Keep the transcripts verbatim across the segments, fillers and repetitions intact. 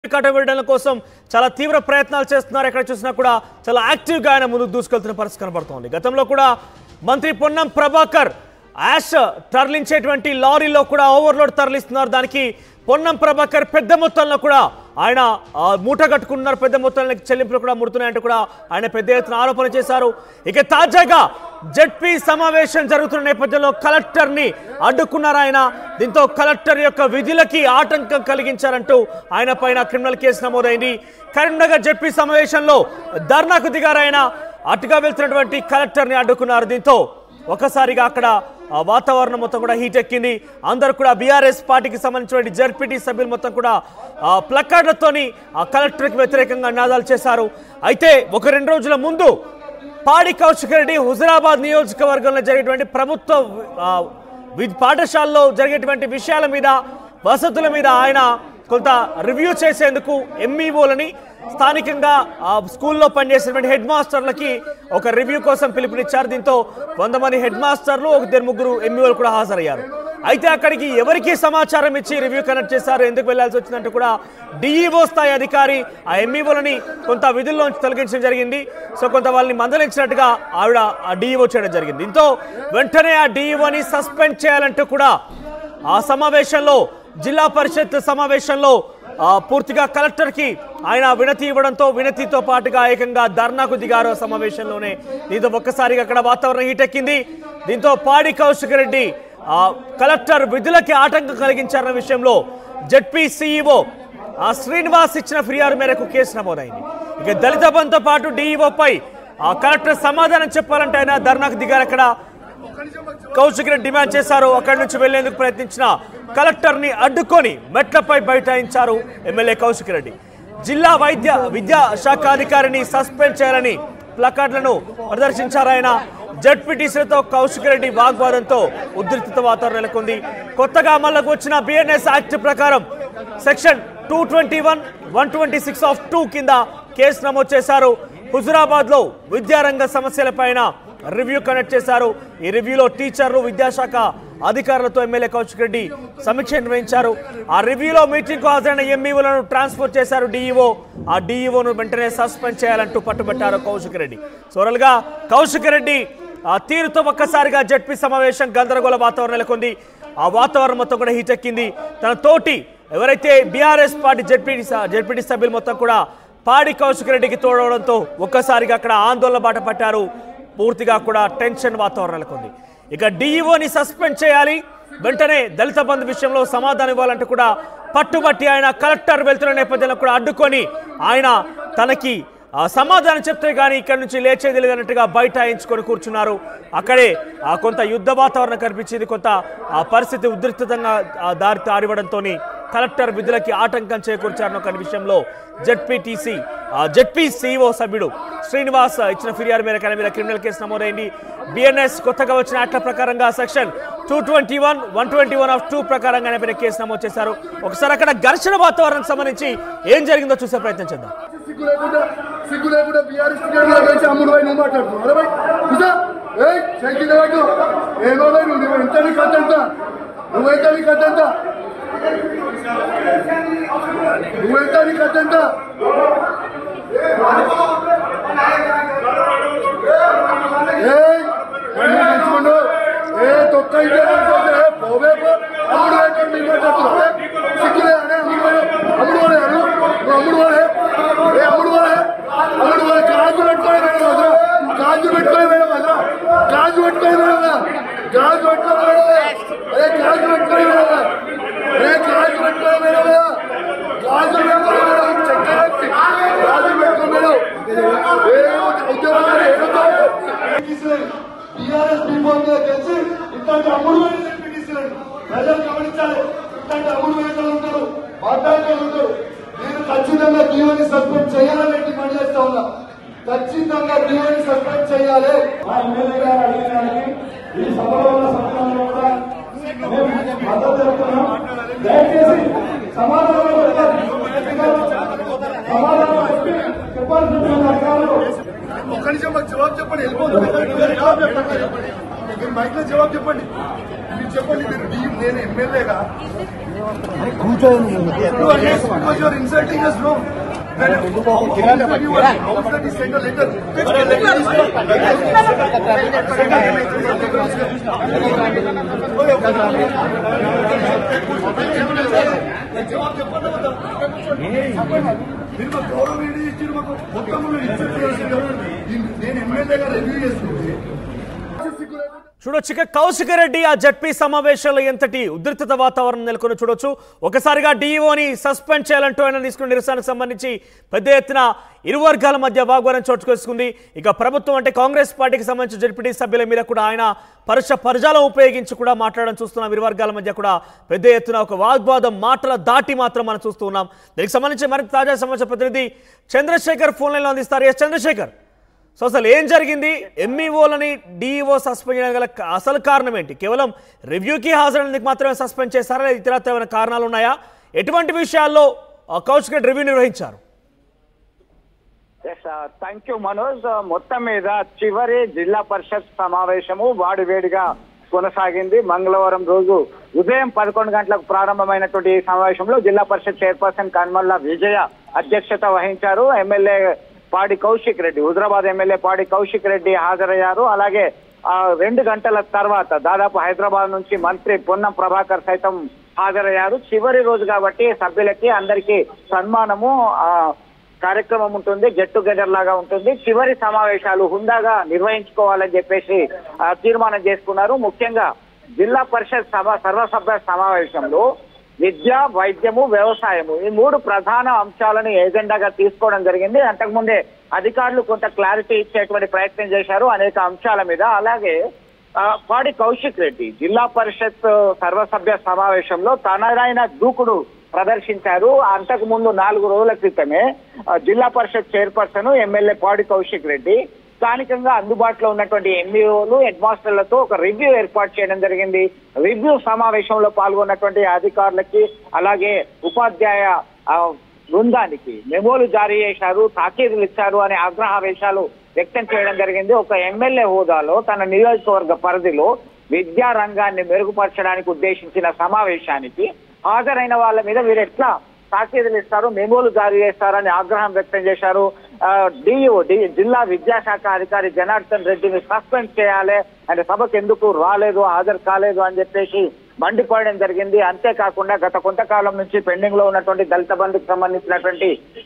కట్టబెట్టడం కోసం చాలా తీవ్ర ప్రయత్నాలు చేస్తున్నారు. ఎక్కడ చూసినా కూడా చాలా యాక్టివ్ గా ఆయన ముందుకు దూసుకెళ్తున్న పరిస్థితి కనబడుతోంది. గతంలో కూడా మంత్రి పొన్నం ప్రభాకర్ యాష్ తరలించేటువంటి లారీలో కూడా ఓవర్లోడ్ తరలిస్తున్నారు. దానికి పొన్నం ప్రభాకర్ పెద్ద మొత్తంలో కూడా ఆయన మూట కట్టుకుంటున్నారు. పెద్ద మొత్తంలో చెల్లింపులు కూడా ముడుతున్నాయంటూ కూడా ఆయన పెద్ద ఎత్తున ఆరోపణ చేశారు. ఇక తాజాగా జెడ్పీ సమావేశం జరుగుతున్న నేపథ్యంలో కలెక్టర్ ని అడ్డుకున్నారు ఆయన. దీంతో కలెక్టర్ యొక్క విధులకి ఆటంకం కలిగించారంటూ ఆయన పైన క్రిమినల్ కేసు నమోదైంది. కరీంనగర్ జెడ్పీ సమావేశంలో ధర్నాకు దిగారు ఆయన. అటుగా వెళ్తున్నటువంటి కలెక్టర్ ని అడ్డుకున్నారు. దీంతో ఒకసారిగా అక్కడ వాతావరణం మొత్తం కూడా హీట్ ఎక్కింది. అందరూ కూడా బీఆర్ఎస్ పార్టీకి సంబంధించిన జెడ్పీటీ సభ్యులు మొత్తం కూడా ప్లకార్డులతోని కలెక్టర్కి వ్యతిరేకంగా నినాదాలు చేశారు. అయితే ఒక రెండు రోజుల ముందు పాడి కౌశిక్ రెడ్డి హుజరాబాద్ నియోజకవర్గంలో జరిగేటువంటి ప్రభుత్వ పాఠశాలలో జరిగేటువంటి విషయాల మీద, వసతుల మీద ఆయన కొంత రివ్యూ చేసేందుకు ఎంఈఓలని స్థానికంగా స్కూల్లో పనిచేసేటువంటి హెడ్ మాస్టర్లకి ఒక రివ్యూ కోసం పిలుపునిచ్చారు. దీంతో వంద మంది హెడ్ మాస్టర్లు ఒక ముగ్గురు ఎంఈఓలు కూడా హాజరయ్యారు. అయితే అక్కడికి ఎవరికి సమాచారం ఇచ్చి రివ్యూ కనెక్ట్ చేశారు, ఎందుకు వెళ్లాల్సి వచ్చిందంటూ కూడా డిఈఓ స్థాయి అధికారి ఆ ఎంఈఓలని కొంత విధుల్లోంచి తొలగించడం జరిగింది. సో కొంత వాళ్ళని మందలించినట్టుగా ఆవిడ ఆ డిఈఓ చేయడం జరిగింది. దీంతో వెంటనే ఆ డిఈఓని సస్పెండ్ చేయాలంటూ కూడా ఆ సమావేశంలో, జిల్లా పరిషత్ సమావేశంలో పూర్తిగా కలెక్టర్కి ఆయన వినతి ఇవ్వడంతో వినతితో పాటుగా ఏకంగా ధర్నాకు దిగారు సమావేశంలోనే. దీంతో ఒక్కసారిగా అక్కడ వాతావరణం హీటెక్కింది. దీంతో పాడి కౌశిక్ రెడ్డి కలెక్టర్ విధులకి ఆటంకం కలిగించారన్న విషయంలో జెడ్పీ సీఈఓ శ్రీనివాస్ ఇచ్చిన ఫిర్యాదు మేరకు కేసు నమోదైంది. ఇక దళిత బంధుతో పాటు డిఈఓపై కలెక్టర్ సమాధానం చెప్పాలంటే ఆయన ధర్నాకు దిగారు. అక్కడ కౌశిక్ రెడ్డి డిమాండ్ చేశారు. అక్కడి నుంచి వెళ్లేందుకు ప్రయత్నించిన కలెక్టర్ ని అడ్డుకొని మెట్లపై బైఠాయించారు ఎమ్మెల్యే కౌశిక్ రెడ్డి. జిల్లా వైద్య విద్యా శాఖ అధికారిని సస్పెండ్ చేయాలని ప్లకార్డులను ప్రదర్శించారు ఆయన. జెడ్పీటీసీలతో కౌశిక్ రెడ్డి వాగ్వాదంతో ఉద్రిక్త వాతావరణం నెలకొంది. కొత్తగా అమల్లోకి వచ్చిన బిఎన్ఎస్ యాక్ట్ ప్రకారం section two twenty one one twenty six of two కింద కేసు నమోదు చేశారు. హుజురాబాద్ లో విద్యారంగ సమస్యలపైన రివ్యూ కండక్ట్ చేశారు. ఈ రివ్యూలో టీచర్లు, విద్యాశాఖ అధికారులతో ఎమ్మెల్యే కౌశిక్ రెడ్డి సమీక్ష నిర్వహించారు. ఆ రివ్యూలో మీటింగ్ కు హాజరైన ఎంఈఓలను ట్రాన్స్ఫర్ చేశారు డిఈఓ. ఆ డిఈఓను వెంటనే సస్పెండ్ చేయాలంటూ పట్టుబట్టారు కౌశిక్ రెడ్డి. సోరల్గా కౌశిక్ రెడ్డి ఆ తీరుతో ఒక్కసారిగా జెడ్పీ సమావేశం గందరగోళ వాతావరణం నెలకొంది. ఆ వాతావరణం మొత్తం కూడా హీటెక్కింది. తన తోటి ఎవరైతే బీఆర్ఎస్ పార్టీ జెడ్పీటీ జెడ్పీటీ సభ్యులు మొత్తం కూడా పాడి కౌశిక్ రెడ్డికి తోడవడంతో ఒక్కసారిగా అక్కడ ఆందోళన బాట పట్టారు. పూర్తిగా కూడా టెన్షన్ వాతావరణం నెలకొంది. ఇక డిఈఓని సస్పెండ్ చేయాలి, వెంటనే దళిత బంధు విషయంలో సమాధానం ఇవ్వాలంటూ కూడా పట్టుబట్టి ఆయన కలెక్టర్ వెళ్తున్న నేపథ్యంలో కూడా అడ్డుకొని ఆయన తనకి సమాధానం చెప్తే కానీ ఇక్కడ నుంచి లేచేది లేదన్నట్టుగా బైఠాయించుకొని కూర్చున్నారు. అక్కడే కొంత యుద్ధ వాతావరణం కనిపించింది. కొంత ఆ పరిస్థితి ఉద్రిక్తంగా దారి తారివ్వడంతో కలెక్టర్ విధులకి ఆటంకం చేకూర్చారన్న ఒక విషయంలో జెడ్పీటీసీ జెడ్పీ సీఈఓ సభ్యుడు శ్రీనివాస్ ఇచ్చిన ఫిర్యాదు మేరకు ఆయన మీద క్రిమినల్ కేసు నమోదైంది. బిఎన్ఎస్ కొత్తగా వచ్చిన యాక్ట్ల ప్రకారంగా section two twenty one one twenty one of two ప్రకారంగా ఆయన మీద కేసు నమోదు చేశారు. ఒకసారి అక్కడ ఘర్షణ వాతావరణం సంబంధించి ఏం జరిగిందో చూసే ప్రయత్నం చేద్దాం. నువ్వెంతని కట్టంత ఏ తొక్క పోవే అమ్ముడు సిక్కులే అనే అమ్ముడు వాడే అమ్ముడు వాడే ఏ అమ్ముడు వాడే అమ్ముడు వాడే గాజు పెట్టుకోలే మేడం వదరా గాజు పెట్టుకోలే మేడం వదరా గాజు పెట్టుకోలే మేడం గాజు పెట్టుకోలే మేడం అదే గాజు పెట్టుకోలే మేడం ఏ గాజు పెట్టుకోలే మేడం గాజు పెట్టుకోలే మేడం చెక్క గాజు పెట్టుకోలే మేడం ఏ ఉద్యోగాలు టీఆర్ఎస్ పీపుల్ మీద కలిసి ఇట్లాంటి అమ్ముడు వేలు ప్రజలు గమనించాలి. ఇట్లాంటి అమ్ముడు వేలు ఉంటారు, మాట్లాడుతూ ఉంటారు. నేను ఖచ్చితంగా డిఓని సస్పెండ్ చేయాలని డిమాండ్ చేస్తా ఉన్నా. ఖచ్చితంగా డిఓని సస్పెండ్ చేయాలి. మా ఎమ్మెల్యే గారు అడిగినానికి ఈ సభలో ఉన్న సభ్యులను కూడా మేము మద్దతు తెలుపుతున్నాం. దయచేసి సమాధానం సమాధానం చెప్పి చెప్పాల్సిన అధికారులు ఒక్క నిమిషం మాకు జవాబు చెప్పండి. వెళ్ళిపోతుంది మైక్ లో జవాబు చెప్పండి. మీరు చెప్పండి. మీరు నేను ఎమ్మెల్యేగా because you are insulting us, no? Then how that you are, how that is send a letter? మీరు మాకు గౌరవం ఏంటి ఇచ్చారు మాకు మొత్తం నేను ఎమ్మెల్యేగా రివ్యూ చేసుకుంటే చూడొచ్చు ఇక కౌశిక్ రెడ్డి ఆ జడ్పీ సమావేశాల్లో ఎంతటి ఉద్రిక్తత వాతావరణం నెలకొని చూడొచ్చు. ఒకసారిగా డీఈఓని సస్పెండ్ చేయాలంటూ ఆయన తీసుకున్న నిరసనకు సంబంధించి పెద్ద ఎత్తున ఇరు వర్గాల మధ్య వాగ్వాదం చోటుకొస్తుంది. ఇక ప్రభుత్వం అంటే కాంగ్రెస్ పార్టీకి సంబంధించిన జడ్పీ సభ్యుల మీద కూడా ఆయన పరుష పరజాలం ఉపయోగించి కూడా మాట్లాడడం చూస్తున్నాం. ఇరు వర్గాల మధ్య కూడా పెద్ద ఎత్తున ఒక వాగ్వాదం మాటల దాటి మాత్రం మనం చూస్తూ ఉన్నాం. దీనికి సంబంధించి మరింత తాజా సమాచార ప్రతినిధి చంద్రశేఖర్ ఫోన్ లైన్లో అందిస్తారు. ఎస్ చంద్రశేఖర్, సో అసలు ఏం జరిగింది? ఎంఈఓలని డిఈఓ సస్పెండ్ చేయడం గల అసలు కారణం ఏంటి? కేవలం రివ్యూకి హాజరైనందుకు మాత్రమే సస్పెండ్ చేస్తారా, లేదా ఇతరత్ర ఏమైనా కారణాలు ఉన్నాయా? ఎటువంటి విషయాల్లో కౌశిక్ రెడ్డి రివ్యూ నిర్వహించారు? Thank you Manoj. మొత్తం మీద చివరి జిల్లా పరిషత్ సమావేశము వాడివేడిగా కొనసాగింది. మంగళవారం రోజు ఉదయం పదకొండు గంటలకు ప్రారంభమైనటువంటి ఈ సమావేశంలో జిల్లా పరిషత్ చైర్పర్సన్ కన్మల్ల విజయ అధ్యక్షత వహించారు. ఎమ్మెల్యే పాడి కౌశిక్ రెడ్డి, హుజరాబాద్ ఎమ్మెల్యే పాడి కౌశిక్ రెడ్డి హాజరయ్యారు. అలాగే ఆ రెండు గంటల తర్వాత దాదాపు హైదరాబాద్ నుంచి మంత్రి పొన్నం ప్రభాకర్ సైతం హాజరయ్యారు. చివరి రోజు కాబట్టి సభ్యులకి అందరికీ సన్మానము ఆ కార్యక్రమం ఉంటుంది, గెట్ టుగెదర్ లాగా ఉంటుంది. చివరి సమావేశాలు హుందాగా నిర్వహించుకోవాలని చెప్పేసి తీర్మానం చేసుకున్నారు. ముఖ్యంగా జిల్లా పరిషత్ సభ సర్వసభ్య సమావేశంలో విద్య, వైద్యము, వ్యవసాయము ఈ మూడు ప్రధాన అంశాలను ఎజెండాగా తీసుకోవడం జరిగింది. అంతకుముందే అధికారులు కొంత క్లారిటీ ఇచ్చేటువంటి ప్రయత్నం చేశారు అనేక అంశాల మీద. అలాగే పాడి కౌశిక్ రెడ్డి జిల్లా పరిషత్ సర్వసభ్య సమావేశంలో తనదైన దూకుడు ప్రదర్శించారు. అంతకు ముందు నాలుగు రోజుల క్రితమే జిల్లా పరిషత్ చైర్పర్సన్ ఎమ్మెల్యే పాడి కౌశిక్ రెడ్డి స్థానికంగా అందుబాటులో ఉన్నటువంటి ఎంఈఓలు, హెడ్ మాస్టర్లతో ఒక రివ్యూ ఏర్పాటు చేయడం జరిగింది. రివ్యూ సమావేశంలో పాల్గొన్నటువంటి అధికారులకి అలాగే ఉపాధ్యాయ బృందానికి మెమోలు జారీ చేశారు, తాకీదులు ఇచ్చారు అనే ఆగ్రహావేశాలు వ్యక్తం చేయడం జరిగింది. ఒక ఎమ్మెల్యే హోదాలో తన నియోజకవర్గ పరిధిలో విద్యా రంగాన్ని మెరుగుపరచడానికి ఉద్దేశించిన సమావేశానికి హాజరైన వాళ్ళ మీద వీరు ఎట్లా తాకీదులు ఇస్తారు, మెమోలు జారీ చేస్తారని ఆగ్రహం వ్యక్తం చేశారు. డిఓ జిల్లా విద్యాశాఖ అధికారి జనార్దన్ రెడ్డిని సస్పెండ్ చేయాలి, ఆయన సభకు ఎందుకు రాలేదు, హాజరు కాలేదు అని చెప్పేసి మండిపోయడం జరిగింది. అంతేకాకుండా గత కొంతకాలం నుంచి పెండింగ్ లో ఉన్నటువంటి దళిత బంధుకు సంబంధించినటువంటి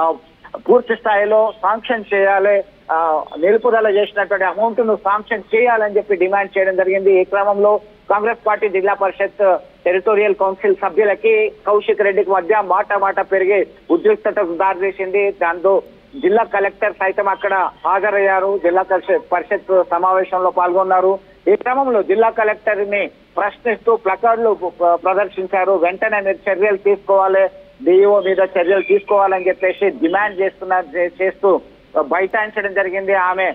పూర్తి స్థాయిలో శాంక్షన్ చేయాలి, నిలుపుదల చేసినటువంటి అమౌంట్ ను శాంక్షన్ చేయాలని చెప్పి డిమాండ్ చేయడం జరిగింది. ఈ క్రమంలో కాంగ్రెస్ పార్టీ జిల్లా పరిషత్ టెరిటోరియల్ కౌన్సిల్ సభ్యులకి కౌశిక్ రెడ్డికి మధ్య మాట మాట పెరిగి ఉద్రిక్తతకు దారితీసింది. దాంతో జిల్లా కలెక్టర్ సైతం అక్కడ హాజరయ్యారు, జిల్లా పరిషత్ సమావేశంలో పాల్గొన్నారు. ఈ క్రమంలో జిల్లా కలెక్టర్ ని ప్రశ్నిస్తూ ప్లకార్డులు ప్రదర్శించారు. వెంటనే మీరు చర్యలు తీసుకోవాలి, డిఈఓ మీద చర్యలు తీసుకోవాలని చెప్పేసి డిమాండ్ చేస్తున్నారు చేస్తూ బైఠాయించడం జరిగింది. ఆమె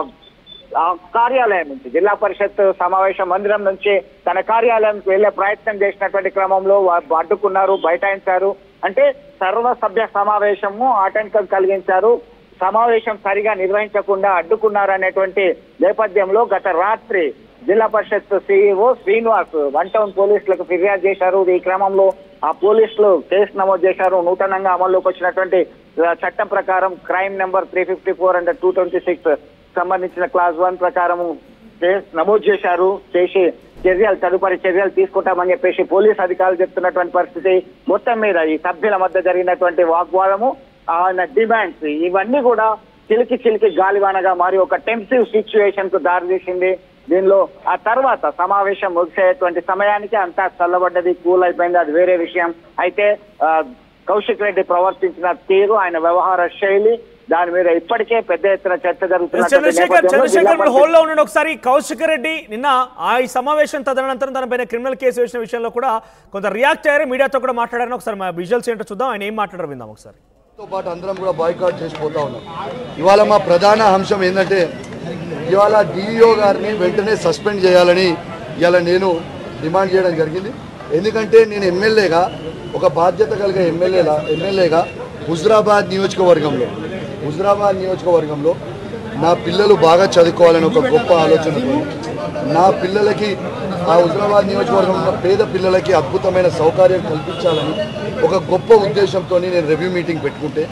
కార్యాలయం నుంచి జిల్లా పరిషత్ సమావేశ మందిరం నుంచి తన కార్యాలయంకి వెళ్లే ప్రయత్నం చేసినటువంటి క్రమంలో అడ్డుకున్నారు, బైఠాయించారు. అంటే సర్వసభ్య సమావేశము ఆటంకం కలిగించారు, సమావేశం సరిగా నిర్వహించకుండా అడ్డుకున్నారు అనేటువంటి నేపథ్యంలో గత రాత్రి Zilla Parishad CEO Srinivas one town పోలీసులకు ఫిర్యాదు చేశారు. ఈ క్రమంలో ఆ పోలీసులు కేసు నమోదు చేశారు. నూతనంగా అమల్లోకి వచ్చినటువంటి చట్టం ప్రకారం crime number three fifty four and two twenty six సంబంధించిన క్లాస్ వన్ ప్రకారం కేసు నమోదు చేశారు. చేసి చర్యలు తదుపరి చర్యలు తీసుకుంటామని చెప్పేసి పోలీస్ అధికారులు చెప్తున్నటువంటి పరిస్థితి. మొత్తం మీద ఈ సభ్యుల మధ్య జరిగినటువంటి వాగ్వాదము, ఆయన డిమాండ్స్ ఇవన్నీ కూడా చిలికి చిలికి గాలివానగా మారి ఒక టెన్సివ్ సిచ్యువేషన్ కు దారితీసింది. దీనిలో ఆ తర్వాత సమావేశం ముగిసేటువంటి సమయానికి అంతా చల్లబడ్డది, కూల్ అయిపోయింది, అది వేరే విషయం. అయితే కౌశిక్ రెడ్డి ప్రవర్తించిన తీరు, ఆయన వ్యవహార శైలి, దాని మీద ఇప్పటికే పెద్ద ఎత్తున చర్చ జరుగుతుంది. చంద్రశేఖర్ హోల్లో ఉండండి ఒకసారి. కౌశిక్ రెడ్డి నిన్న ఆ ఈ సమావేశం తదనంతరం తన పైన క్రిమినల్ కేసు వేసిన విషయంలో కూడా కొంత రియాక్ట్ అయ్యారు, మీడియాతో కూడా మాట్లాడారని ఒకసారి మా విజువల్స్ ఏంటో చూద్దాం, ఆయన ఏం మాట్లాడారు విందాం ఒకసారి. తో పాటు అందరం కూడా బాయ్కాట్ చేసిపోతా ఉన్నాం. ఇవాళ మా ప్రధాన అంశం ఏంటంటే ఇవాళ డిఈఓ గారిని వెంటనే సస్పెండ్ చేయాలని ఇవాళ నేను డిమాండ్ చేయడం జరిగింది. ఎందుకంటే నేను ఎమ్మెల్యేగా, ఒక బాధ్యత కలిగే ఎమ్మెల్యేలా ఎమ్మెల్యేగా హుజరాబాద్ నియోజకవర్గంలో హుజరాబాద్ నియోజకవర్గంలో నా పిల్లలు బాగా చదువుకోవాలని ఒక గొప్ప ఆలోచన. నా పిల్లలకి ఆ హుజరాబాద్ నియోజకవర్గంలో ఉన్న పేద పిల్లలకి అద్భుతమైన సౌకర్యం కల్పించాలని ఒక గొప్ప ఉద్దేశంతో నేను రివ్యూ మీటింగ్ పెట్టుకుంటే